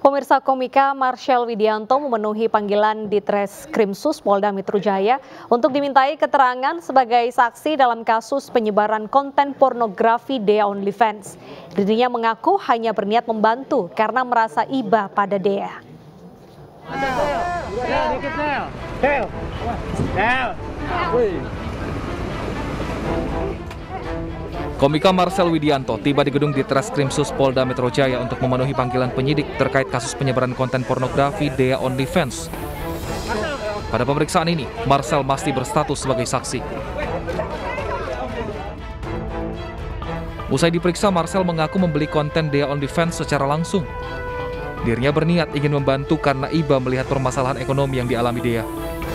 Pemirsa, komika Marshel Widianto memenuhi panggilan di Treskrimsus Polda Metro Jaya untuk dimintai keterangan sebagai saksi dalam kasus penyebaran konten pornografi Dea OnlyFans. Dirinya mengaku hanya berniat membantu karena merasa iba pada Dea. Komika Marshel Widianto tiba di gedung di Treskrimsus Polda Metro Jaya untuk memenuhi panggilan penyidik terkait kasus penyebaran konten pornografi Dea OnlyFans. Pada pemeriksaan ini, Marshel masih berstatus sebagai saksi. Usai diperiksa, Marshel mengaku membeli konten Dea OnlyFans secara langsung. Dirinya berniat ingin membantu karena iba melihat permasalahan ekonomi yang dialami Dea.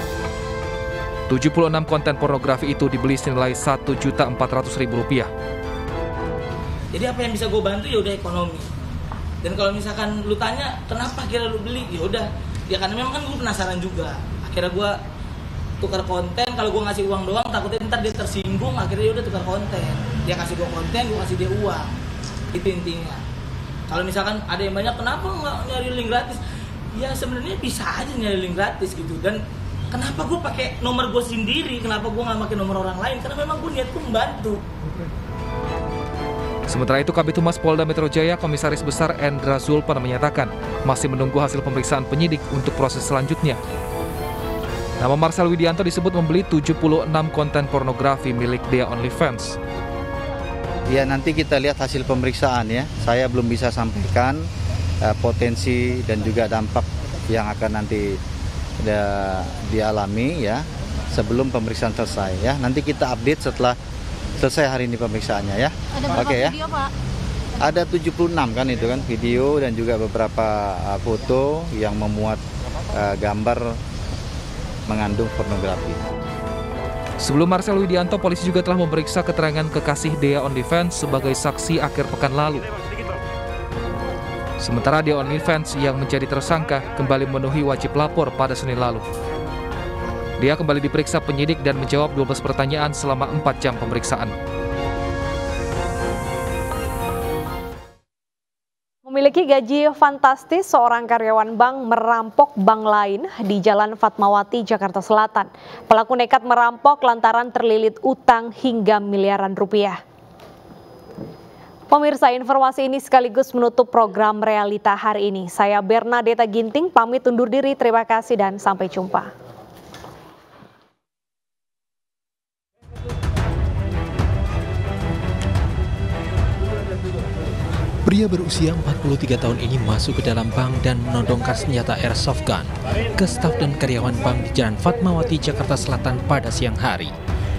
76 konten pornografi itu dibeli senilai Rp1.400.000. Jadi apa yang bisa gue bantu ya udah ekonomi. Dan kalau misalkan lu tanya kenapa akhirnya lu beli, ya udah ya karena memang kan gue penasaran juga. Akhirnya gue tukar konten, kalau gue ngasih uang doang takutnya ntar dia tersinggung, akhirnya ya udah tukar konten. Dia kasih gue konten, gue kasih dia uang. Itu intinya. Kalau misalkan ada yang banyak kenapa nggak nyari link gratis? Ya sebenarnya bisa aja nyari link gratis gitu. Dan kenapa gue pakai nomor gue sendiri? Kenapa gue nggak pakai nomor orang lain? Karena memang gue niatku membantu. Sementara itu, Kabid Humas Polda Metro Jaya Komisaris Besar Endra Zulpan menyatakan masih menunggu hasil pemeriksaan penyidik untuk proses selanjutnya. Nama Marshel Widianto disebut membeli 76 konten pornografi milik Dea OnlyFans. Ya, nanti kita lihat hasil pemeriksaan ya. Saya belum bisa sampaikan potensi dan juga dampak yang akan nanti dialami ya sebelum pemeriksaan selesai ya. Nanti kita update setelah selesai hari ini pemeriksaannya ya. Ada berapa video, Pak? Ada 76 kan itu kan video dan juga beberapa foto yang memuat gambar mengandung pornografi. Sebelum Marshel Widianto, polisi juga telah memeriksa keterangan kekasih Dea OnlyFans sebagai saksi akhir pekan lalu. Sementara Dea OnlyFans yang menjadi tersangka kembali memenuhi wajib lapor pada Senin lalu. Dia kembali diperiksa penyidik dan menjawab 12 pertanyaan selama 4 jam pemeriksaan. Memiliki gaji fantastis, seorang karyawan bank merampok bank lain di Jalan Fatmawati, Jakarta Selatan. Pelaku nekat merampok lantaran terlilit utang hingga miliaran rupiah. Pemirsa, informasi ini sekaligus menutup program Realita hari ini. Saya Bernadetta Ginting, pamit undur diri. Terima kasih dan sampai jumpa. Pria berusia 43 tahun ini masuk ke dalam bank dan menodongkan senjata airsoft gun ke staf dan karyawan bank di Jalan Fatmawati, Jakarta Selatan pada siang hari.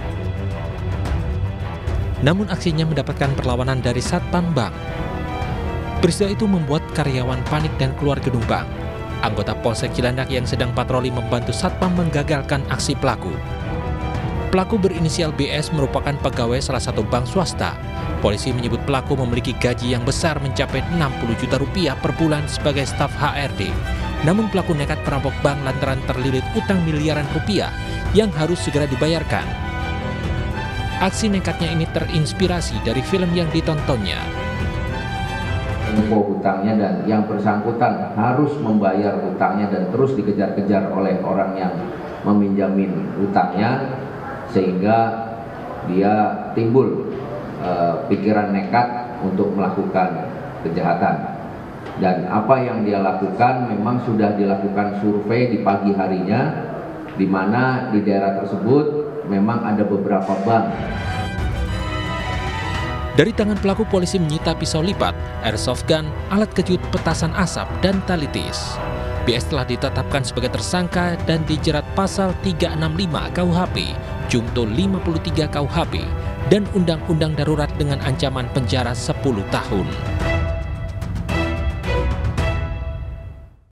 Namun aksinya mendapatkan perlawanan dari satpam bank. Peristiwa itu membuat karyawan panik dan keluar gedung bank. Anggota Polsek Cilandak yang sedang patroli membantu satpam menggagalkan aksi pelaku. Pelaku berinisial BS merupakan pegawai salah satu bank swasta. Polisi menyebut pelaku memiliki gaji yang besar mencapai 60 juta rupiah per bulan sebagai staf HRD. Namun pelaku nekat merampok bank lantaran terlilit utang miliaran rupiah yang harus segera dibayarkan. Aksi nekatnya ini terinspirasi dari film yang ditontonnya. Info hutangnya dan yang bersangkutan harus membayar hutangnya dan terus dikejar-kejar oleh orang yang meminjamin hutangnya sehingga dia timbul pikiran nekat untuk melakukan kejahatan. Dan apa yang dia lakukan memang sudah dilakukan survei di pagi harinya, di mana di daerah tersebut memang ada beberapa bank. Dari tangan pelaku, polisi menyita pisau lipat, airsoft gun, alat kejut, petasan asap, dan talitis. BS telah ditetapkan sebagai tersangka dan dijerat pasal 365 KUHP, Junto 53 KUHP, dan Undang-Undang Darurat dengan ancaman penjara 10 tahun.